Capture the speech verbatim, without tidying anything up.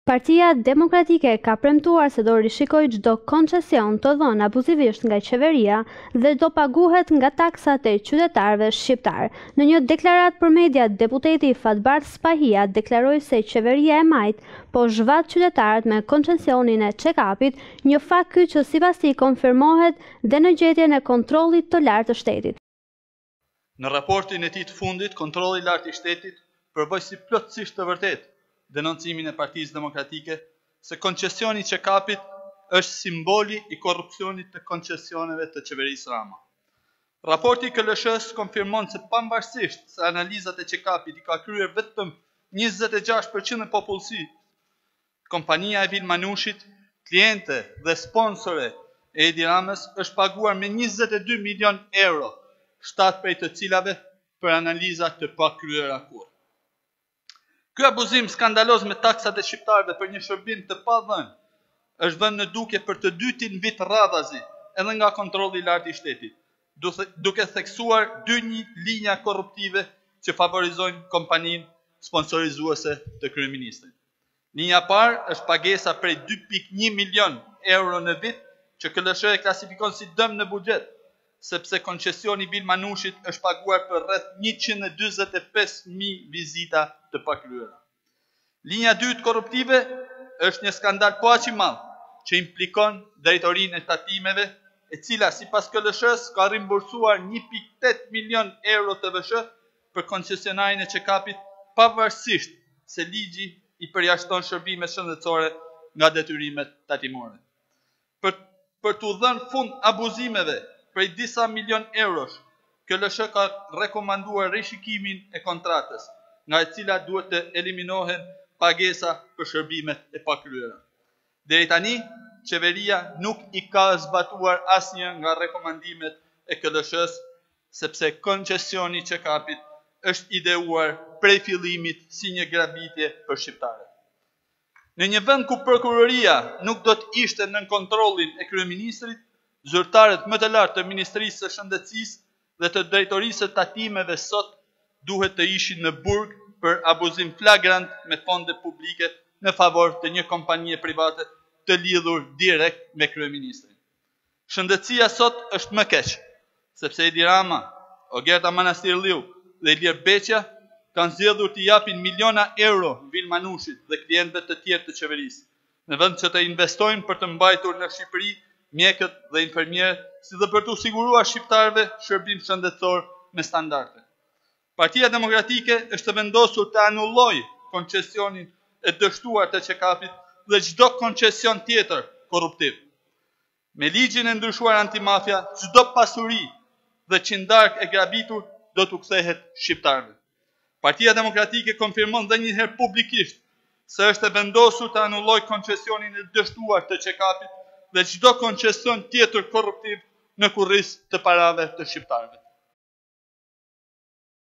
Partia Demokratike ka premtuar se do rishikojë çdo koncesion të dhënë abuzivisht nga qeveria dhe do paguhet nga taksat e qytetarëve shqiptar. Në një deklaratë për media, deputeti Fatbar Spahia deklaroi se qeveria e majt po zhvat qytetarët me koncesionin e check-upit, një fakt ky që sipas tij konfirmohet dhe në gjetjen e kontrollit të lartë të shtetit. Në raportin e tij të fundit, kontrolli i lartë i shtetit përvoj si plotësisht të vërtetë denoncimin e Partisë Demokratike se koncesioni i check-upit është simboli i korrupsionit të koncesioneve të qeverisë Rama. Raporti i K L S-s konfirmon se pavarësisht se analizat e check-upit i ka kryer vetëm njëzet e gjashtë përqind e popullsisë, kompania e Vil Manushit, kliente dhe sponsore e Edi Ramës është paguar me njëzet e dy milion euro, shtatë prej të cilave për analiza të pakryera kurrë. Ky abuzim skandaloz me taksat e shqiptarëve për një shërbim të padhënë është vënë në duke për të dytin vit radhazi edhe nga kontrolli i lartë i shtetit, duke theksuar dy linja korruptive që favorizojnë kompaninë sponsorizuese të kryeministrit. Linja parë është pagesa prej dy pikë një milion euro në vit që K L S e klasifikon si dëm në buxhet, sepse koncesioni Vil Manushit është paguar për rreth njëqind e dyzet e pesë mijë vizita të pakryera. Linja e dytë korruptive është një skandal po aq i madh që implikon drejtorinë e tatimeve, e cila sipas K L S-s ka rimbursuar një pikë tetë milion euro T V S h për koncesionarin e check-upit, pavarësisht se ligji i përjashton shërbimet shëndetësore nga detyrimet tatimore. Për, për t'u dhënë fund abuzimeve prej disa milion eurosh, K L S ka rekomanduar rishikimin e kontratës, nga e cila duhet të eliminohen pagesa për shërbimet e pakryera. Deri tani, qeveria nuk i ka zbatuar asnjë nga rekomandimet e K L S-s, sepse koncesioni i check-upit është ideuar prej fillimit si një grabitje për shqiptarët. Në një vend ku prokuroria nuk do të ishte nën kontrollin e kryeministrit, zyrtarët më të lartë të Ministrisë së Shëndetësisë dhe të Drejtorisë së Tatimeve sot duhet të ishin në burg për abuzim flagrant me fonde publike në favor të një kompanie private të lidhur direkt me kryeministrin. Shëndetësia sot është më keq, sepse Edi Rama, Ogerta Manastirliu dhe Ilir Beqja kanë zgjedhur të japin miliona euro Vil Manushit dhe klientëve të tjerë të qeverisë, në vend që të investojnë për të mbajtur në Shqipëri mjekët dhe infermierët, si dhe për të siguruar shqiptarëve shërbim shëndetësor me standarde. Partia Demokratike është vendosur të anullojë koncesionin e dështuar të check-upit dhe çdo koncesion tjetër korruptiv. Me ligjin e ndryshuar antimafia, çdo pasuri dhe qindark e grabitur do t'u kthehet shqiptarëve. Partia Demokratike konfirmon dhe njëherë publikisht se është e vendosur të anullojë koncesionin e dështuar të check-upit dhe çdo koncesion tjetër korruptiv në kurriz të parave të shqiptarëve.